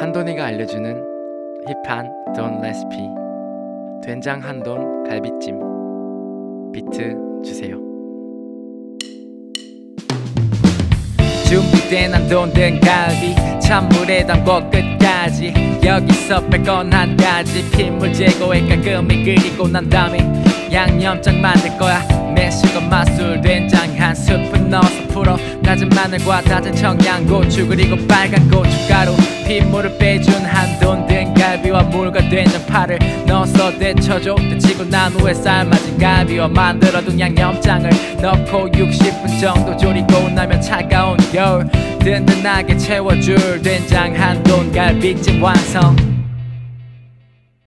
한돈이가 알려주는 힙한 돈 레시피. 된장 한돈 갈비찜. 비트 주세요. 준비된 한돈 등갈비 찬물에 담궈 끝까지. 여기서 뺄 건 한 가지. 핏물 제거해 깔끔히 끓이고 난 다음에 양념장 만들 거야. 매실과 맛술 된장 한 스푼 넣어서 풀어. 다진 마늘과 다진 청양고추 그리고 빨간 고춧가루. 핏물을 빼준 한돈 등갈비와 물과 된장파를 넣어서 데쳐줘. 데치고 난 후에 삶아진 갈비와 만들어둔 양념장을 넣고 60분 정도 졸이고 나면 차가운 겨울 든든하게 채워줄 된장 한돈 갈비찜 완성.